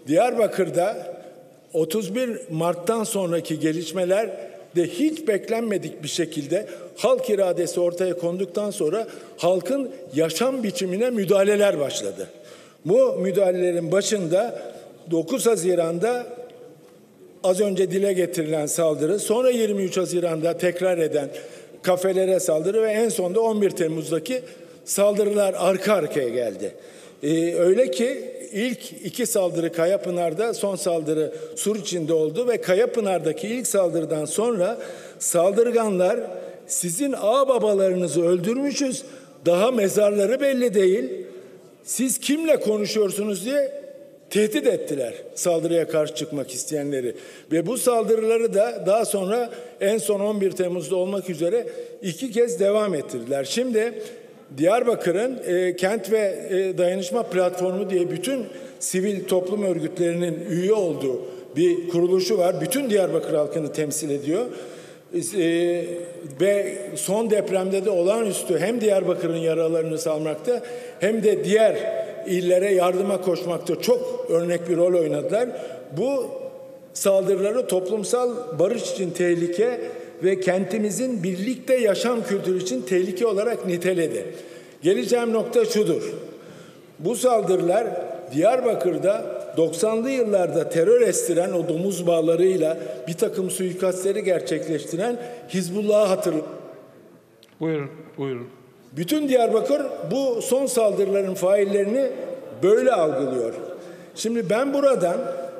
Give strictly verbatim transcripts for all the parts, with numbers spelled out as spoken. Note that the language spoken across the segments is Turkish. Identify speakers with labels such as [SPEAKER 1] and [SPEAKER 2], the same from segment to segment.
[SPEAKER 1] Diyarbakır'da otuz bir Mart'tan sonraki gelişmeler de hiç beklenmedik bir şekilde halk iradesi ortaya konduktan sonra halkın yaşam biçimine müdahaleler başladı. Bu müdahalelerin başında dokuz Haziran'da az önce dile getirilen saldırı, sonra yirmi üç Haziran'da tekrar eden kafelere saldırı ve en sonunda on bir Temmuz'daki saldırılar arka arkaya geldi. Ee, öyle ki ilk iki saldırı Kayapınar'da, son saldırı Suriçi'nde oldu ve Kayapınar'daki ilk saldırıdan sonra saldırganlar sizin ağababalarınızı öldürmüşüz, daha mezarları belli değil, siz kimle konuşuyorsunuz diye tehdit ettiler saldırıya karşı çıkmak isteyenleri. Ve bu saldırıları da daha sonra en son on bir Temmuz'da olmak üzere iki kez devam ettirdiler. Şimdi Diyarbakır'ın e, kent ve e, dayanışma platformu diye bütün sivil toplum örgütlerinin üye olduğu bir kuruluşu var. Bütün Diyarbakır halkını temsil ediyor. E, ve son depremde de olağanüstü hem Diyarbakır'ın yaralarını sarmakta hem de diğer illere yardıma koşmakta çok örnek bir rol oynadılar. Bu saldırıları toplumsal barış için tehlike ve kentimizin birlikte yaşam kültürü için tehlike olarak niteledi. Geleceğim nokta şudur. Bu saldırılar Diyarbakır'da doksanlı yıllarda terör estiren o domuz bağlarıyla bir takım suikastleri gerçekleştiren Hizbullah'ı hatırlıyor.
[SPEAKER 2] Buyurun, buyurun.
[SPEAKER 1] Bütün Diyarbakır bu son saldırıların faillerini böyle algılıyor. Şimdi ben buradan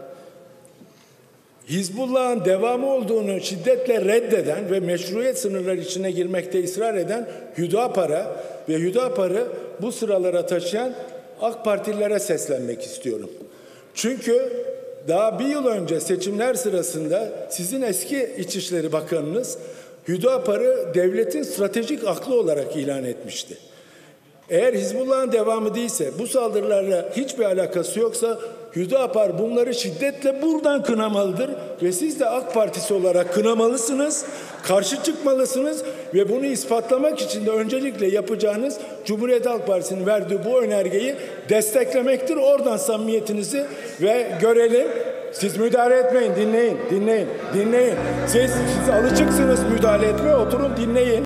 [SPEAKER 1] Hizbullah'ın devamı olduğunu şiddetle reddeden ve meşruiyet sınırları içine girmekte ısrar eden Hüdapar'a ve Hüdapar'ı bu sıralara taşıyan AK Partililere seslenmek istiyorum. Çünkü daha bir yıl önce seçimler sırasında sizin eski İçişleri Bakanınız Hüdapar'ı devletin stratejik aklı olarak ilan etmişti. Eğer Hizbullah'ın devamı değilse, bu saldırılarla hiçbir alakası yoksa Hüdapar bunları şiddetle buradan kınamalıdır ve siz de AK Partisi olarak kınamalısınız, karşı çıkmalısınız ve bunu ispatlamak için de öncelikle yapacağınız Cumhuriyet Halk Partisi'nin verdiği bu önergeyi desteklemektir. Oradan samimiyetinizi ve görelim. Siz müdahale etmeyin, dinleyin, dinleyin, dinleyin. Siz, siz alışıksınız müdahale etmeye, oturun dinleyin.